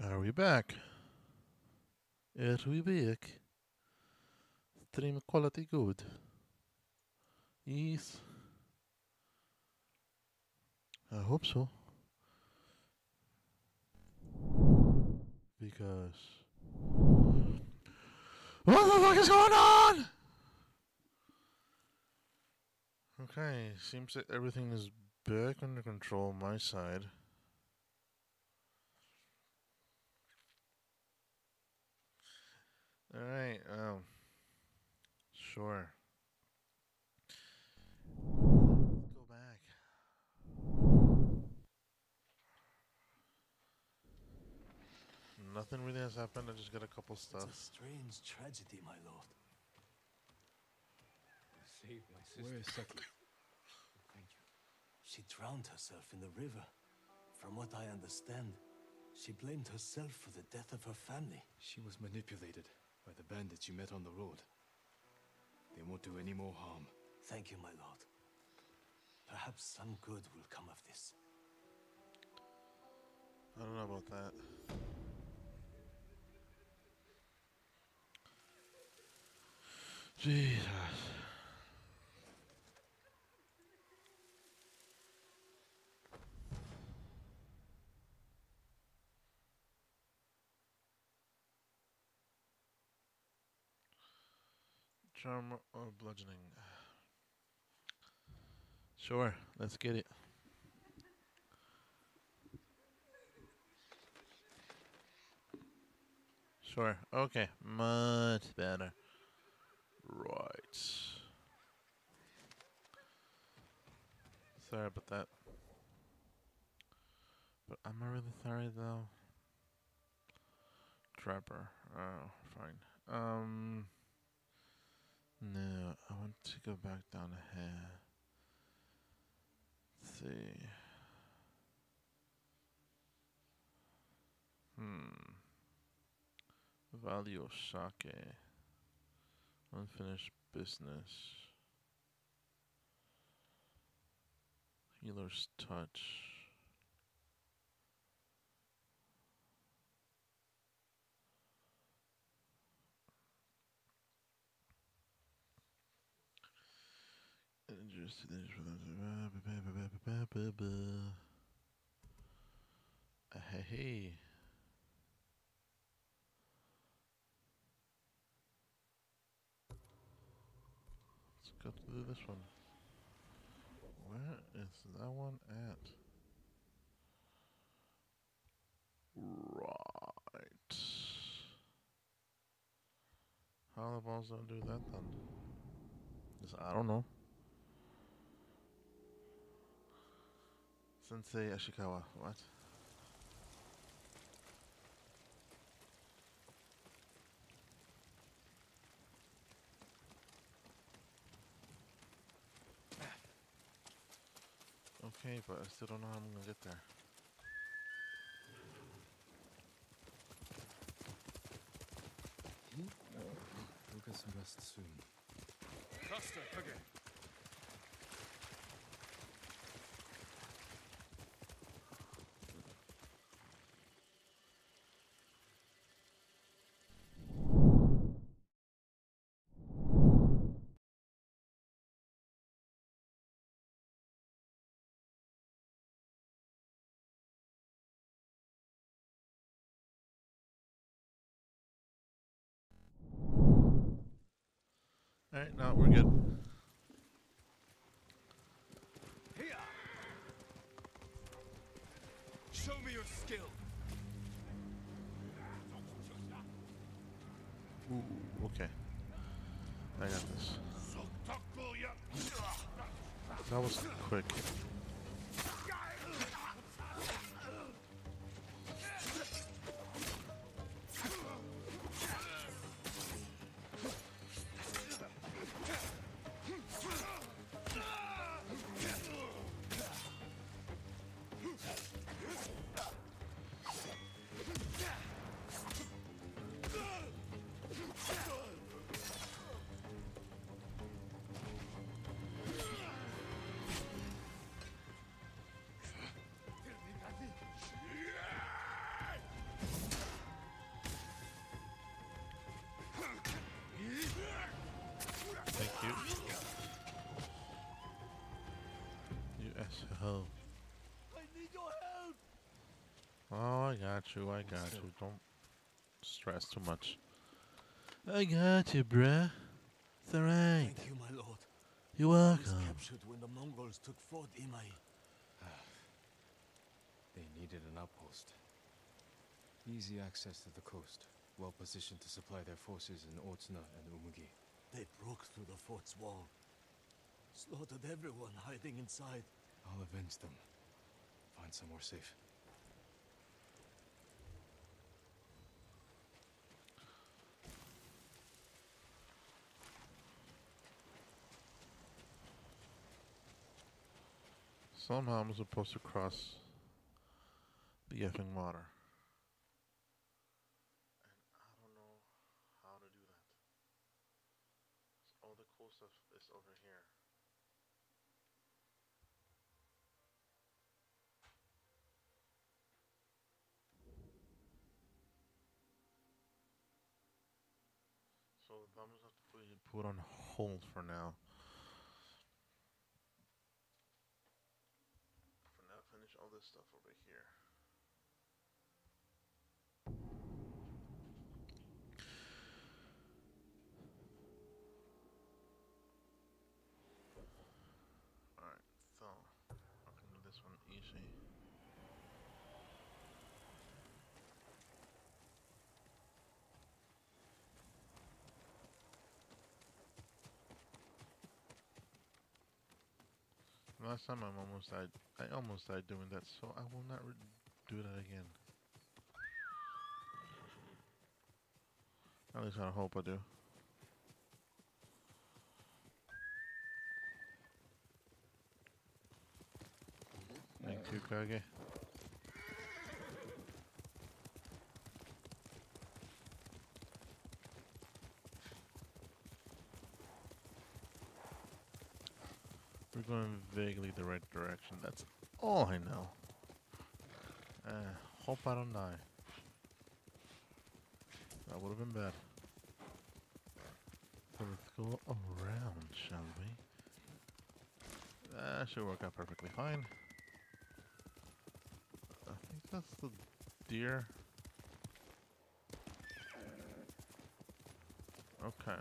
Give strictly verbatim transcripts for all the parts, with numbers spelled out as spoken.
Are we back? Are we back? Stream quality good. Yes. I hope so. Because what the fuck is going on? Okay, seems that everything is back under control on my side. Alright, um sure. Let's go back. Nothing really has happened, I just got a couple stuff. It's a strange tragedy, my lord. You saved my sister. Where is Saki? Thank you. She drowned herself in the river. From what I understand, she blamed herself for the death of her family. She was manipulated by the bandits you met on the road. They won't do any more harm. Thank you, my lord. Perhaps some good will come of this. I don't know about that. Jesus. Charm or bludgeoning? Sure, let's get it. Sure, okay, much better. Right. Sorry about that. But am I really sorry though? Trapper. Oh, fine. Um. No, I want to go back down here. Let's see. Hmm. Value of sake. Unfinished business. Healer's touch. Just hey, hey. Let's go to this one. Where is that one at? Right. How the balls don't do that then? 'Cause I don't know. Sensei Ashikawa, what? Okay, but I still don't know how I'm gonna get there. We'll get some rest soon. Cluster, okay. Alright, now we're good. Here! Show me your skill! Ooh, okay. I got this. That was quick. ho. I need your help! Oh, I got you, I got you. Don't stress too much. I got you, bruh. It's alright. Thank you, my lord. You're I was welcome. captured when the Mongols took Fort Imai. They needed an outpost. Easy access to the coast. Well positioned to supply their forces in Otsuna and Umugi. They broke through the fort's wall. Slaughtered everyone hiding inside. I'll avenge them. Find somewhere safe. Somehow I'm supposed to cross the effing water. And I don't know how to do that. All the cool stuff is over here. So I'm just have to put it put on hold for now. For now, finish all this stuff over here. Alright, so I can do this one easy. Last time I almost died. I almost died doing that, so I will not re do that again. At least I hope I do. Thank you, Kage. We're going vaguely the right direction. That's all I know. Uh, hope I don't die. That would have been bad. So let's go around, shall we? That should work out perfectly fine. I think that's the deer. Okay.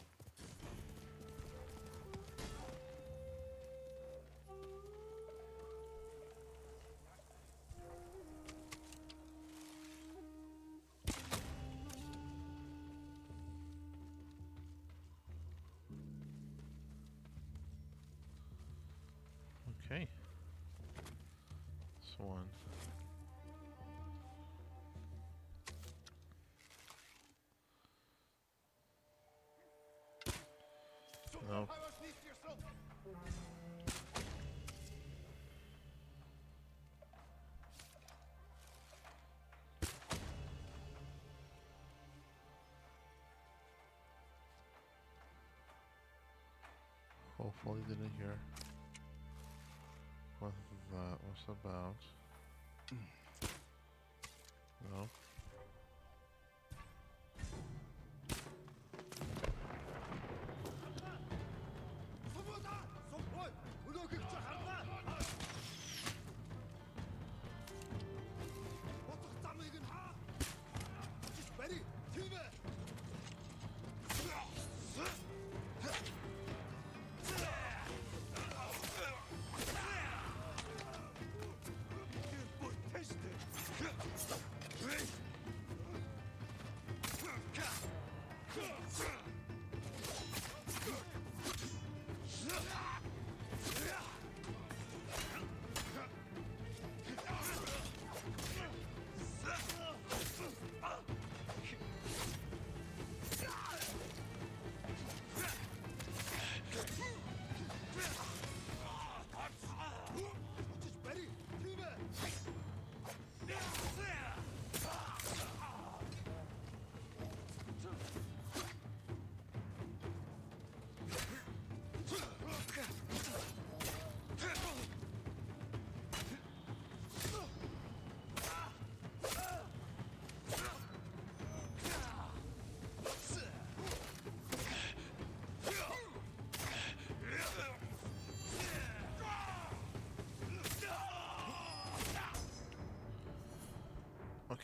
Okay. This one. Nope. Hopefully didn't hear what that was about. No. Hey!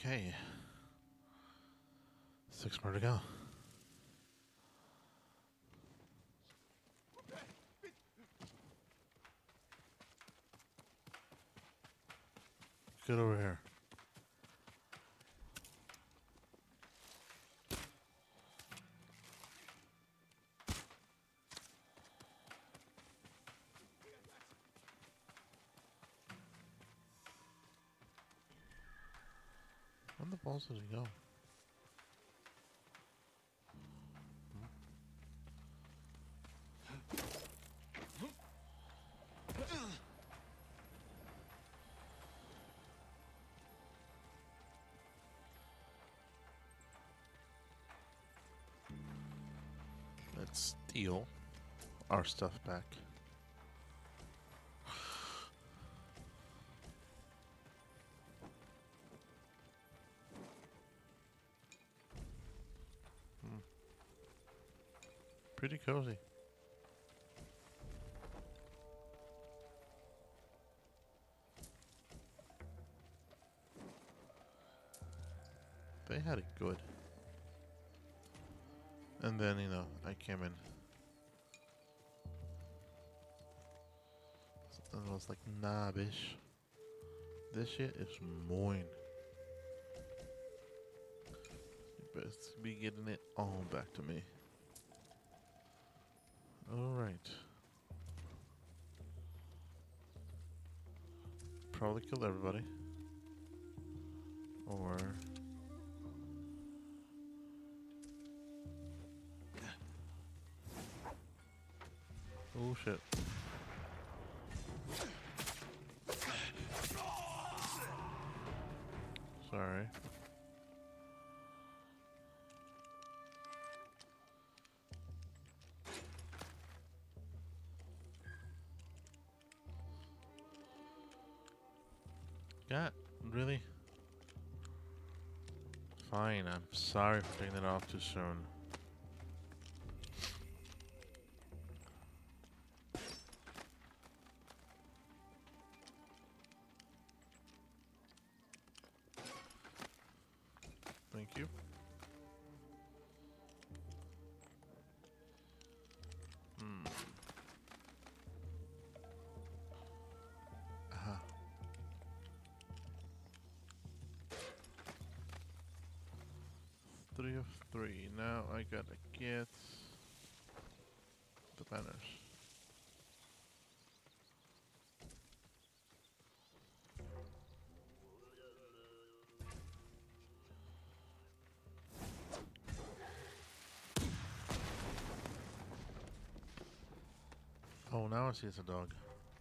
Okay. Six more to go. Get over here. Where the balls did he go? Let's steal our stuff back. Hmm. Pretty cozy. They had it good. And then, you know, I came in. And I was like, nah, bitch. This shit is mine. You best be getting it all back to me. Alright. Probably kill everybody. Or... oh shit. Sorry. God, really? Fine, I'm sorry for taking it off too soon. Thank you. Hmm. Aha. Three of three. Now I gotta get the banners. Oh, now I see it's a dog.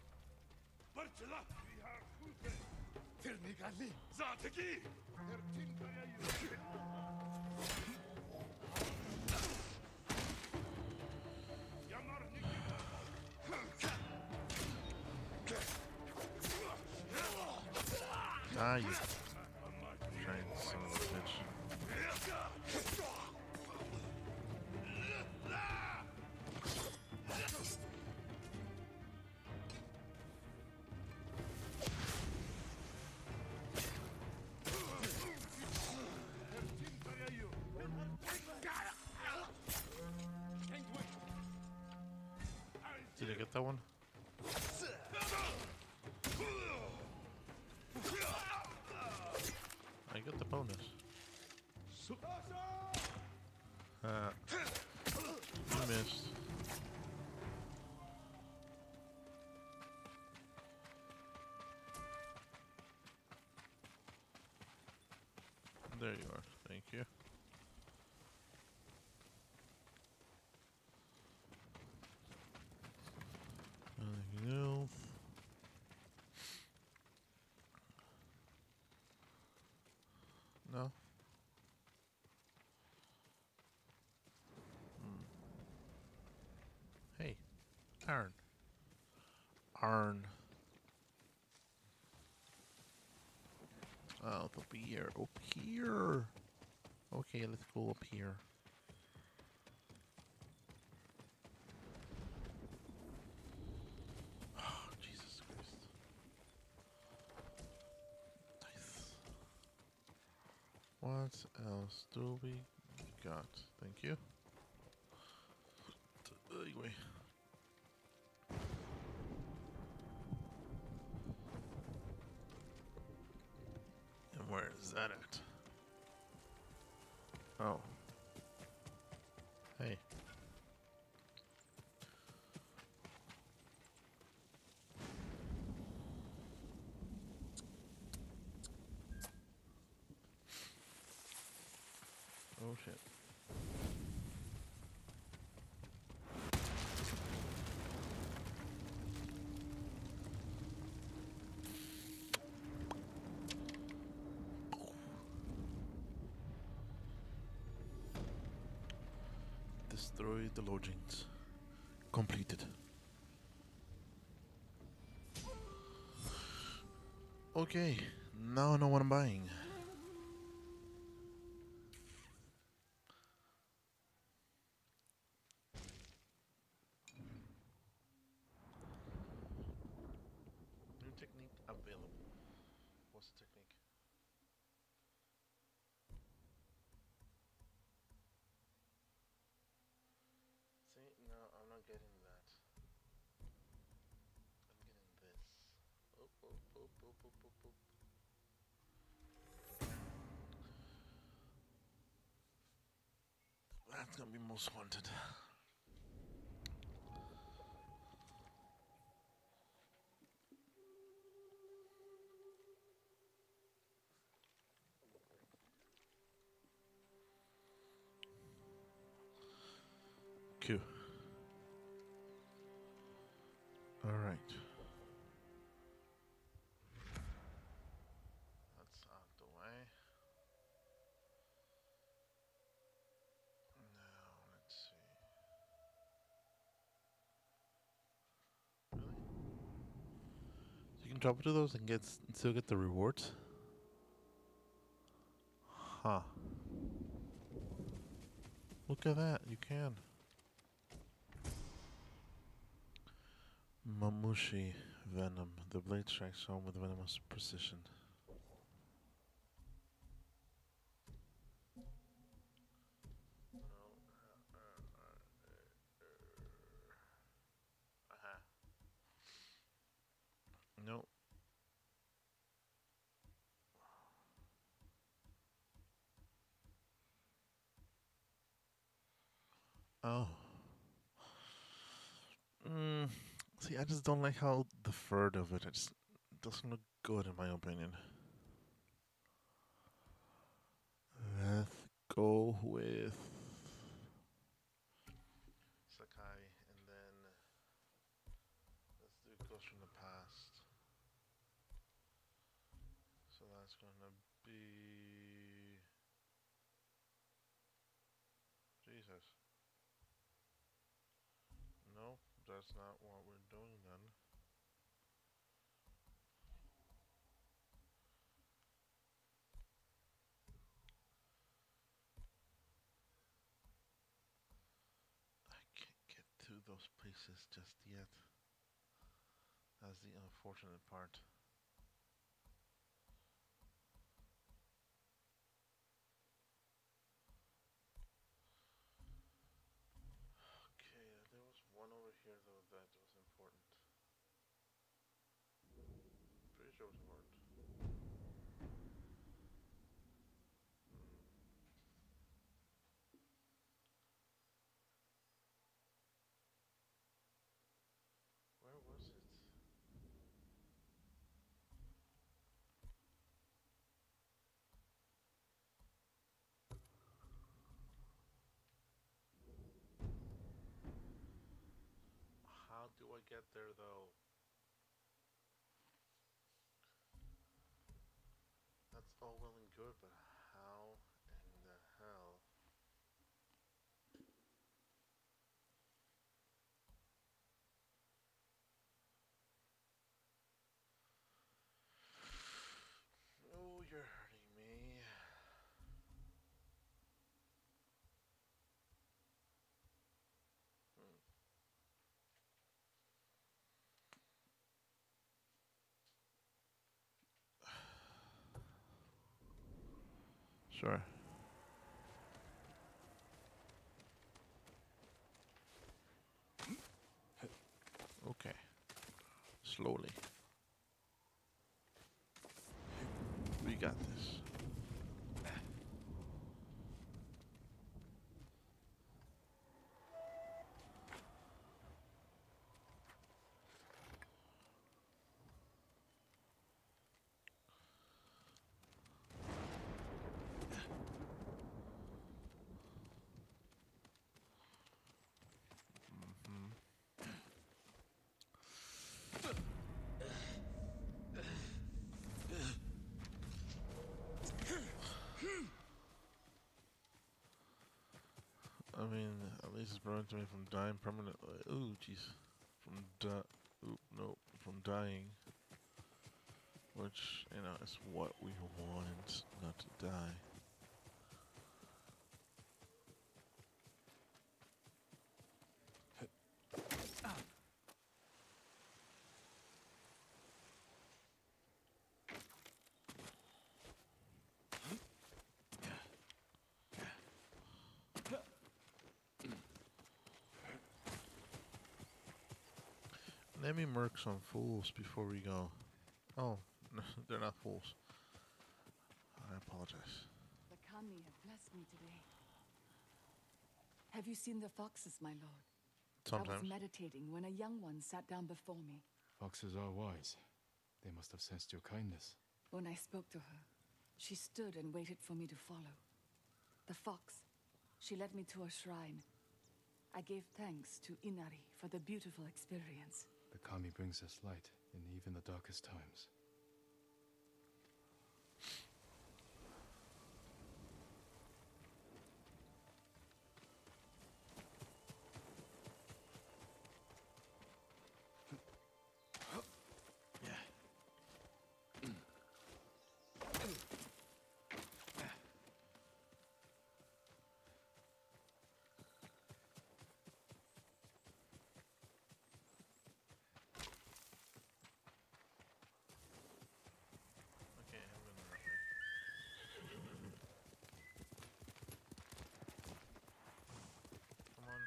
Ah, you trained son of a bitch. Did I get that one? I got the bonus. Uh, you missed. There you are. Thank you. Anything else? No? Hmm. Hey, Arn. Arn. Oh, up here. Up here. Okay, let's go up here. Oh, Jesus Christ. Nice. What else do we got? Thank you. Anyway. And where is that at? Oh. Hey. Oh shit. Destroy the lodgings. Completed. Okay, now I know what I'm buying. New technique available. What's the technique? See, no, I'm not getting that. I'm getting this. Oh, oh, oh, oh, oh, oh, oh. That's gonna be most wanted. Q. Alright. That's out the way. Now, let's see. Really? So you can drop into those and get s- still get the rewards? Huh. Look at that, you can. Mamushi Venom. The blade strikes home with venomous precision. Uh-huh. No. Oh. Mm. See, I just don't like how the third of it, it just doesn't look good in my opinion. Let's go with Sakai, and then let's do Ghost from the Past. So that's gonna be Jesus. No, that's not what we're doing then. I can't get to those places just yet. That's the unfortunate part. Okay, uh, there was one over here though that was important. Pretty sure it was important. Where was it? How do I get there though? That's all well and good, but how in the hell? Oh, you're hurting me. Hmm. Sure. Okay. Slowly. We got this. I mean, at least it's preventing me from dying permanently. Ooh, jeez. From di- Oop, nope. From dying. Which, you know, is what we want, not to die. Let me murk some fools before we go. Oh, they're not fools. I apologize. The kami have blessed me today. Have you seen the foxes, my lord? I Sometimes. was meditating when a young one sat down before me. Foxes are wise. They must have sensed your kindness. When I spoke to her, she stood and waited for me to follow. The fox, she led me to a shrine. I gave thanks to Inari for the beautiful experience. The kami brings us light in even the darkest times. Okay, I'm gonna run away. Come on.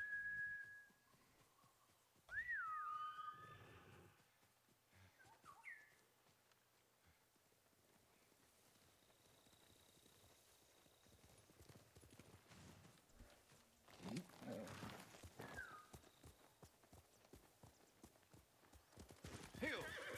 Heal!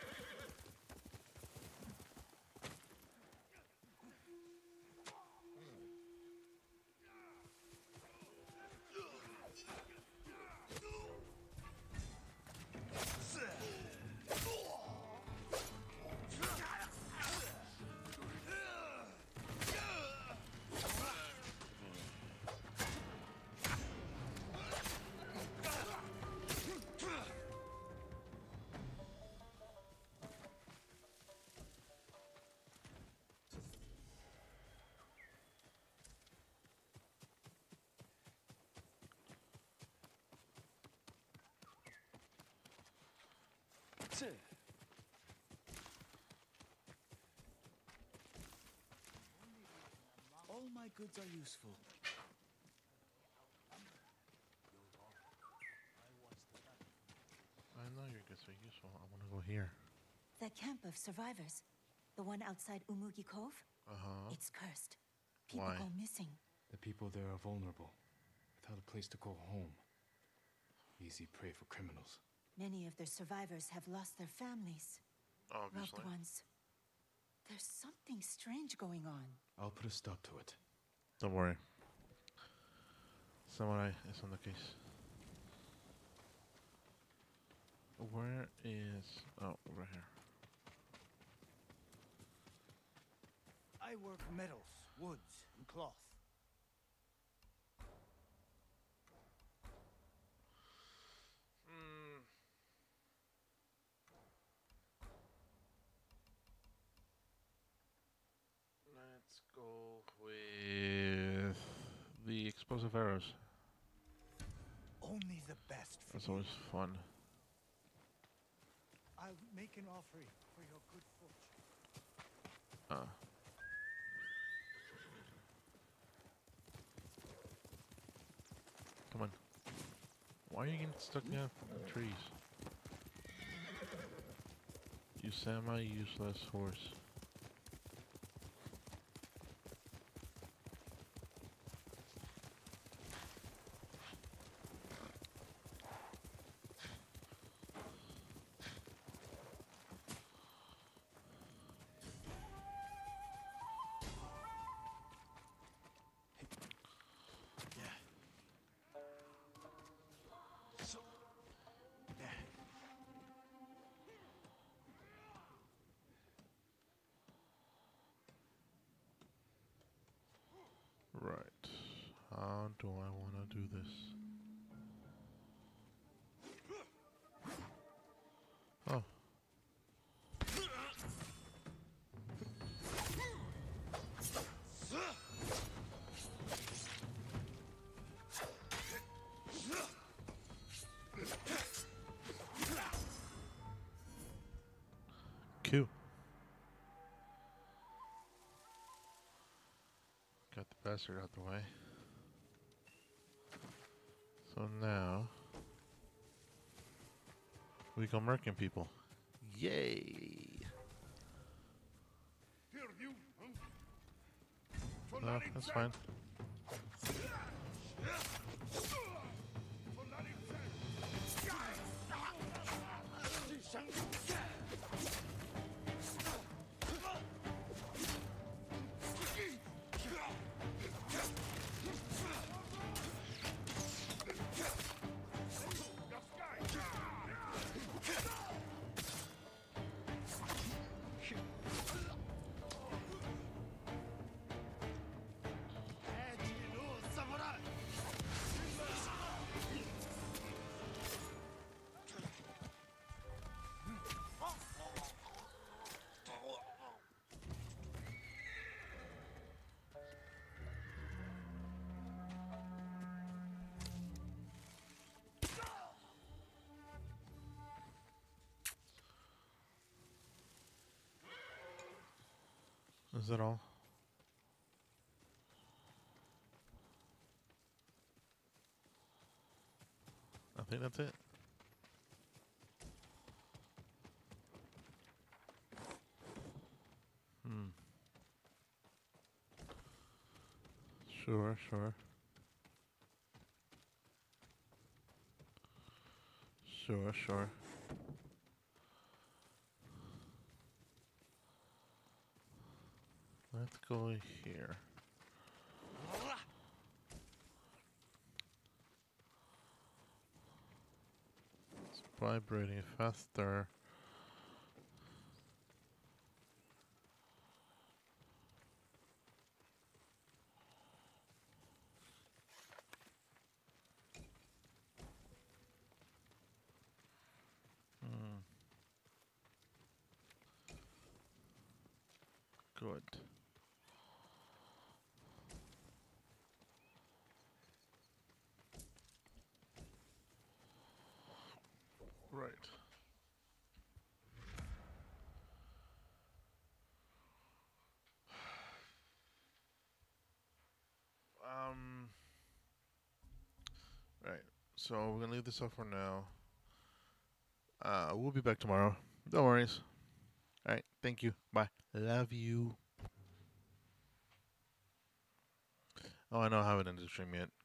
All my goods are useful. I know your goods are useful. I want to go here. The camp of survivors. The one outside Umugi Cove? Uh-huh. It's cursed. People Why? go missing. The people there are vulnerable, without a place to call home. Easy prey for criminals. Many of the survivors have lost their families, Obviously. loved ones. There's something strange going on. I'll put a stop to it. Don't worry. Samurai is on the case. Where is... Oh, over here. I work metals, woods, and cloth. Mm. Let's go with the explosive arrows. Only the best for That's you. always fun. I'll make an offering for your good fortune. Uh. Come on. Why are you getting stuck in the trees? You semi-useless horse. Right. How do I want to do this? Oh. Q. Got the bastard out the way. So now we go murking people. Yay! No, that's fine. Is that all? I think that's it. Hmm. Sure, sure. Sure, sure. Let's go here. It's vibrating faster. Hmm. Good. Right. Um. Right. So we're gonna leave this off for now. Uh, we'll be back tomorrow. No worries. All right. Thank you. Bye. Love you. Oh, I know I haven't ended the stream yet.